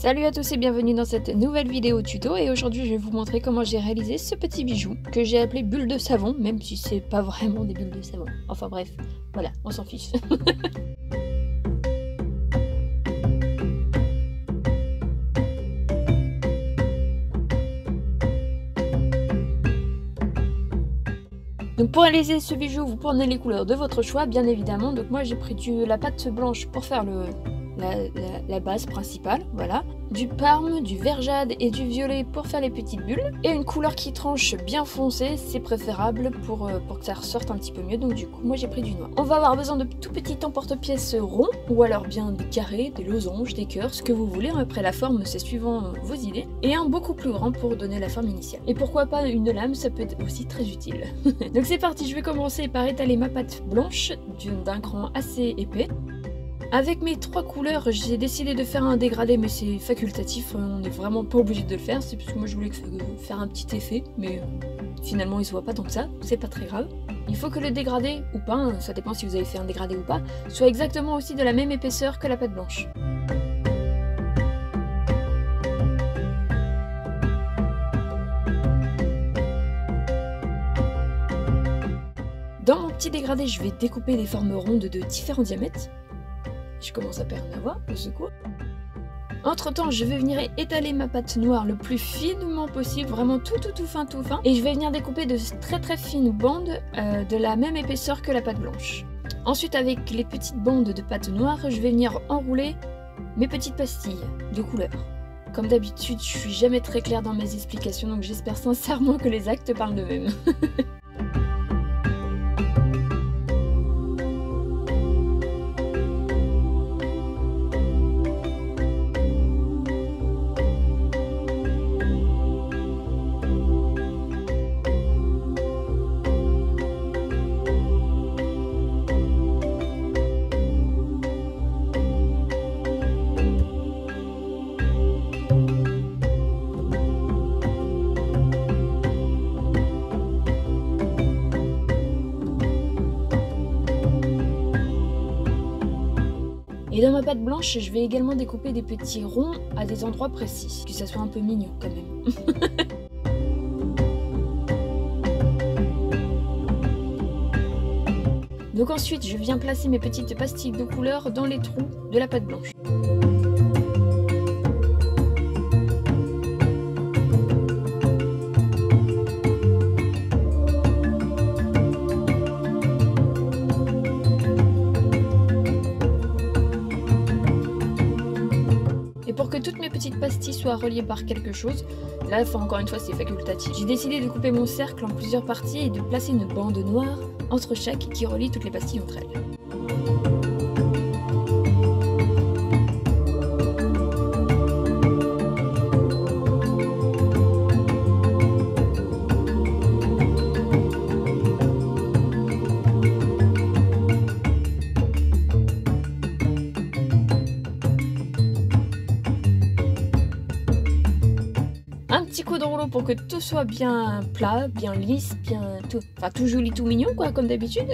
Salut à tous et bienvenue dans cette nouvelle vidéo tuto et aujourd'hui je vais vous montrer comment j'ai réalisé ce petit bijou que j'ai appelé bulle de savon, même si c'est pas vraiment des bulles de savon. Enfin bref, voilà, on s'en fiche. Donc pour réaliser ce bijou, vous prenez les couleurs de votre choix, bien évidemment. Donc moi j'ai pris la pâte blanche pour faire la base principale, voilà. Du parme, du vert jade et du violet pour faire les petites bulles. Et une couleur qui tranche bien foncée, c'est préférable pour que ça ressorte un petit peu mieux. Donc du coup, moi j'ai pris du noir. On va avoir besoin de tout petits emporte-pièces ronds, ou alors bien des carrés, des losanges, des cœurs, ce que vous voulez. Après la forme, c'est suivant vos idées. Et un beaucoup plus grand pour donner la forme initiale. Et pourquoi pas une lame, ça peut être aussi très utile. Donc c'est parti, je vais commencer par étaler ma pâte blanche d'un cran assez épais. Avec mes trois couleurs, j'ai décidé de faire un dégradé, mais c'est facultatif, on n'est vraiment pas obligé de le faire, c'est parce que moi je voulais faire un petit effet, mais finalement il se voit pas tant que ça, c'est pas très grave. Il faut que le dégradé, ou pas, hein, ça dépend si vous avez fait un dégradé ou pas, soit exactement aussi de la même épaisseur que la pâte blanche. Dans mon petit dégradé, je vais découper des formes rondes de différents diamètres. Je commence à perdre la voix, au secours. Entre temps, je vais venir étaler ma pâte noire le plus finement possible, vraiment tout fin. Et je vais venir découper de très fines bandes de la même épaisseur que la pâte blanche. Ensuite, avec les petites bandes de pâte noire, je vais venir enrouler mes petites pastilles de couleur. Comme d'habitude, je suis jamais très claire dans mes explications, donc j'espère sincèrement que les actes parlent d'eux-mêmes. Et dans ma pâte blanche, je vais également découper des petits ronds à des endroits précis, que ça soit un peu mignon quand même. Donc ensuite, je viens placer mes petites pastilles de couleur dans les trous de la pâte blanche. Pour que toutes mes petites pastilles soient reliées par quelque chose, là encore une fois c'est facultatif, j'ai décidé de couper mon cercle en plusieurs parties et de placer une bande noire entre chaque qui relie toutes les pastilles entre elles. Un petit coup de rouleau pour que tout soit bien plat, bien lisse, bien tout, enfin tout joli, tout mignon quoi, comme d'habitude.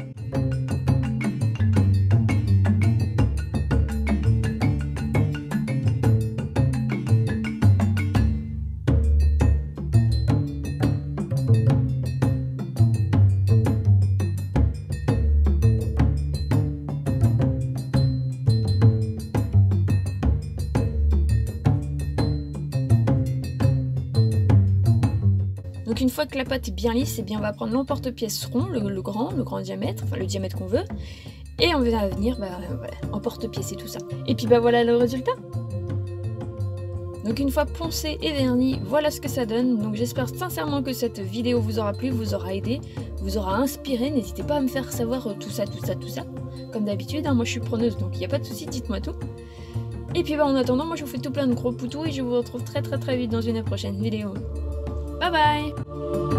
Donc une fois que la pâte est bien lisse, eh bien on va prendre l'emporte-pièce rond, le grand diamètre, enfin le diamètre qu'on veut, et on va venir voilà, emporte-pièce et tout ça. Et puis voilà le résultat. Donc une fois poncé et verni, voilà ce que ça donne. Donc j'espère sincèrement que cette vidéo vous aura plu, vous aura aidé, vous aura inspiré. N'hésitez pas à me faire savoir tout ça. Comme d'habitude, hein, moi je suis preneuse, donc il n'y a pas de souci, dites-moi tout. Et puis en attendant, moi je vous fais tout plein de gros poutous et je vous retrouve très vite dans une prochaine vidéo. Bye bye!